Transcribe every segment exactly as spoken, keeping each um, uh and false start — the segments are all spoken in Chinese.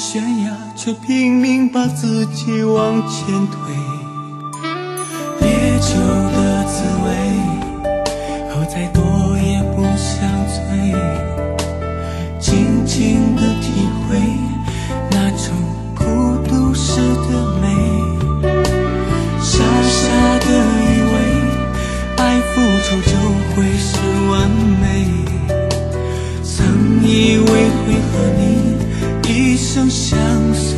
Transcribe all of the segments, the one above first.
悬崖，却拼命把自己往前推。烈酒的滋味，喝再多也不想醉，静静的体会那种孤独时的美。傻傻的以为爱付出就会是完美，曾以为会和你一生相随，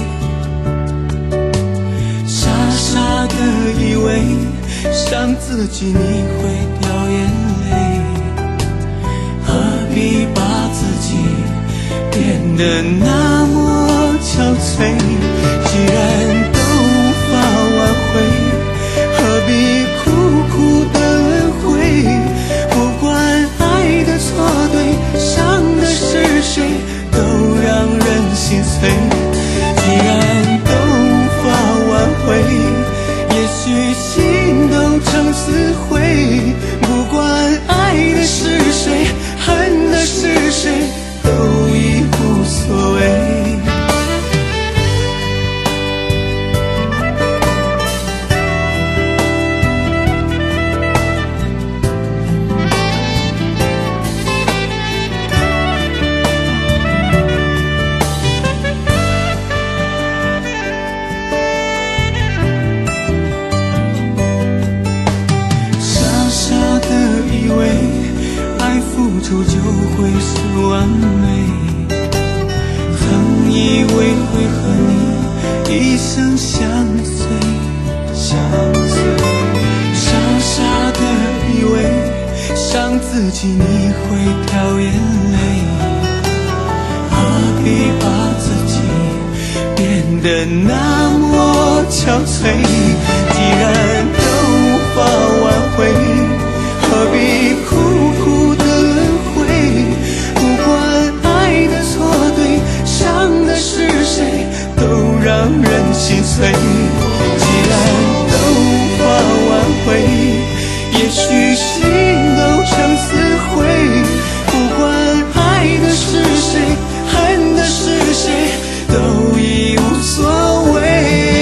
傻傻的以为想自己你会掉眼泪，何必把自己变得那么憔悴？既然都无法挽回，何必苦苦的轮回？不管爱的错对，伤的是谁，都让人心碎。既然都无法挽回，也许心都成死灰。不管爱的是谁，恨的是谁，都已无所谓。就会是完美，曾以为会和你一生相随，相随。傻傻的以为伤自己你会掉眼泪，何必把自己变得那么憔悴？既然都无法挽回，何必苦苦的不管爱的错对，伤的是谁，都让人心碎。既然都无法挽回，也许心都成死灰。不管爱的是谁，恨的是谁，都已无所谓。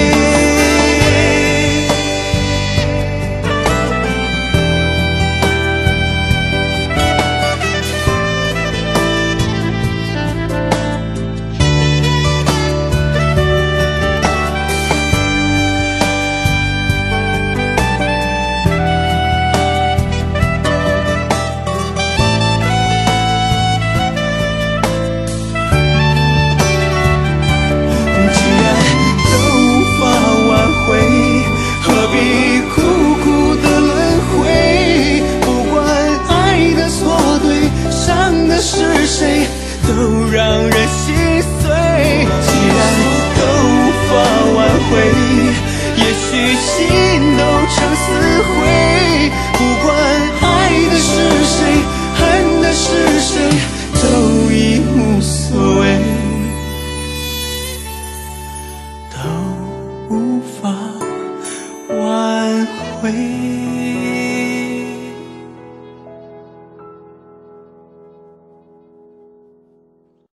无法挽回。